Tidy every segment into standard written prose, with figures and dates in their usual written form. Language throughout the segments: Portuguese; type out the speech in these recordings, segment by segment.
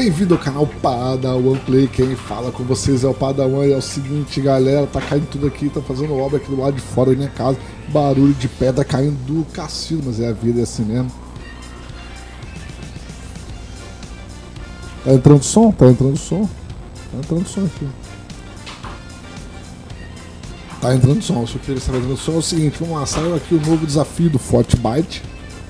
Bem-vindo ao canal Padawan Play, quem fala com vocês é o Padawan. E é o seguinte, galera, tá caindo tudo aqui, tá fazendo obra aqui do lado de fora da minha casa, barulho de pedra caindo do cassino, mas é a vida, é assim mesmo. Tá entrando som? Tá entrando som. Tá entrando som aqui. Tá entrando som, se eu queria saber entrando som é o seguinte, vamos lá, saiu aqui o novo desafio do Fortbyte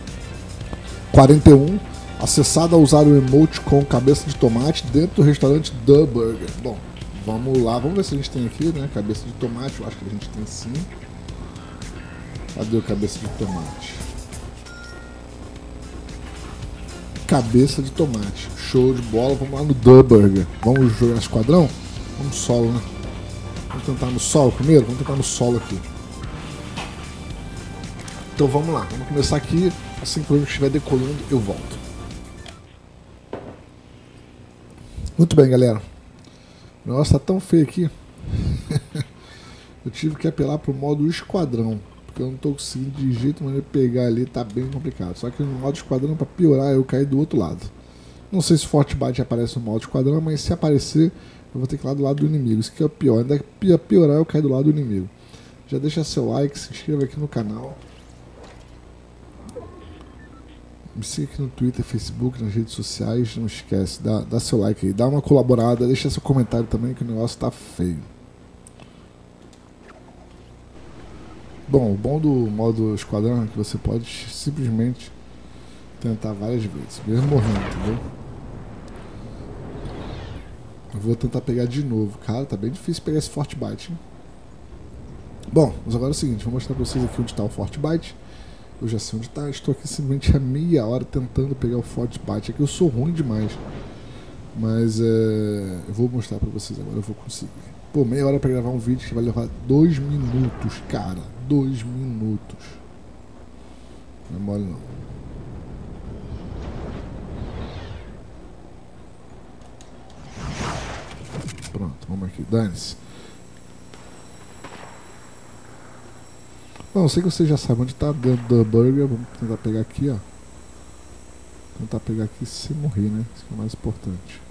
41. Acessado a usar o emote com cabeça de tomate dentro do restaurante The Burger. Bom, vamos lá, vamos ver se a gente tem aqui, né? Cabeça de tomate, eu acho que a gente tem sim. Cadê o cabeça de tomate? Cabeça de tomate, show de bola, vamos lá no The Burger. Vamos jogar esquadrão? Vamos solo, né? Vamos tentar no solo primeiro? Vamos tentar no solo aqui. Então vamos lá, vamos começar aqui. Assim que o jogo estiver decolando, eu volto. Muito bem, galera. O negócio tá tão feio aqui. Eu tive que apelar pro modo esquadrão, porque eu não tô conseguindo de jeito nenhum pegar ali, tá bem complicado. Só que no modo esquadrão, pra piorar, eu caí do outro lado. Não sei se Fortbyte aparece no modo esquadrão, mas se aparecer, eu vou ter que ir lá do lado do inimigo. Isso que é o pior. Ainda piorar, eu caio do lado do inimigo. Já deixa seu like, se inscreva aqui no canal. Me siga aqui no Twitter, Facebook, nas redes sociais. Não esquece, dá seu like aí, dá uma colaborada, deixa seu comentário também que o negócio tá feio. Bom, o bom do modo esquadrão é que você pode simplesmente tentar várias vezes, mesmo morrendo, entendeu? Eu vou tentar pegar de novo. Cara, tá bem difícil pegar esse Fortbyte, hein? Bom, mas agora é o seguinte, vou mostrar pra vocês aqui onde tá o Fortbyte. Eu já sei onde tá, estou aqui simplesmente há meia hora tentando pegar o Fortbyte. Aqui eu sou ruim demais, mas eu vou mostrar pra vocês agora, eu vou conseguir. Pô, meia hora pra gravar um vídeo que vai levar 2 minutos, cara. 2 minutos. Não é mole não. Pronto, vamos aqui, dane-se. Bom, eu sei que vocês já sabem onde está dentro do burger. Vamos tentar pegar aqui, ó. Tentar pegar aqui sem morrer, né? Isso que é o mais importante.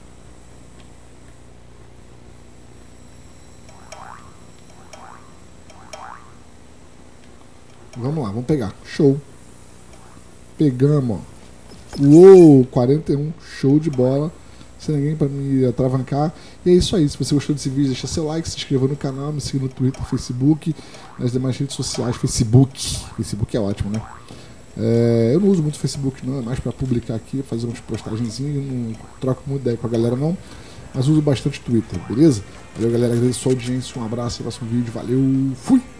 Vamos lá, vamos pegar. Show. Pegamos, ó. Uou, 41. Show de bola. Sem ninguém pra me atravancar. E é isso aí. Se você gostou desse vídeo, deixa seu like, se inscreva no canal, me siga no Twitter, Facebook, nas demais redes sociais. Facebook é ótimo, né? Eu não uso muito Facebook não, é mais pra publicar aqui, fazer umas postagenzinhas, não troco muita ideia com a galera não, mas uso bastante Twitter, beleza? Valeu, galera, agradeço a sua audiência, um abraço, até o próximo vídeo, valeu, fui!